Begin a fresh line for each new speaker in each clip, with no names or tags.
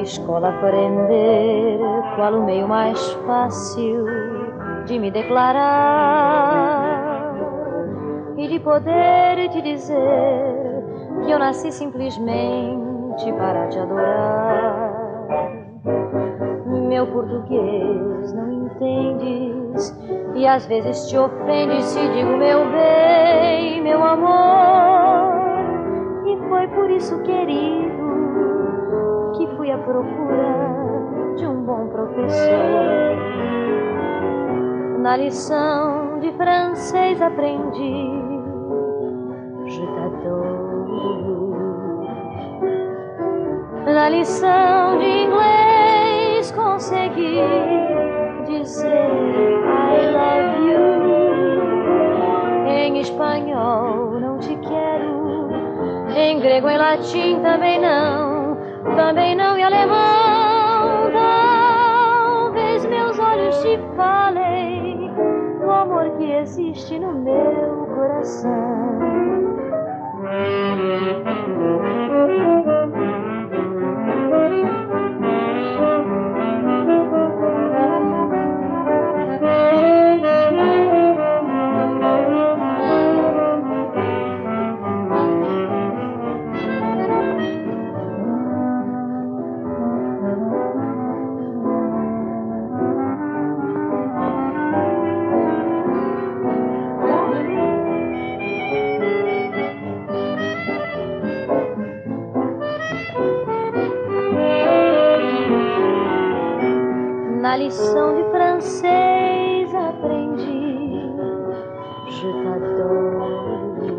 escola aprender qual o meio mais fácil de me declarar e de poder te dizer que eu nasci simplesmente para te adorar. Meu português não entendes e às vezes te ofendes se digo meu bem, meu amor. E foi por isso, querido, que fui à procura de um bom professor. Na lição de francês aprendi Je t'adore. Na lição de inglês consegui dizer I love you. Em espanhol não te quero, em grego, em latim também não, em alemão. Talvez meus olhos te falem do amor que existe no meu coração. Na lição de francês aprendi Je t'adore.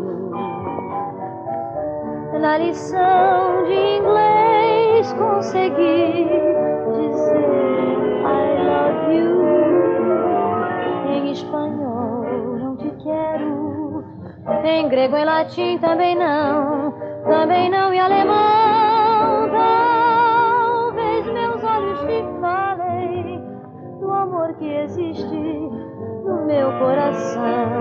Na lição de inglês consegui dizer I love you. Em espanhol não te quero, em grego, em latim também não, em alemão. Talvez meus olhos te falem do amor que existe no meu coração.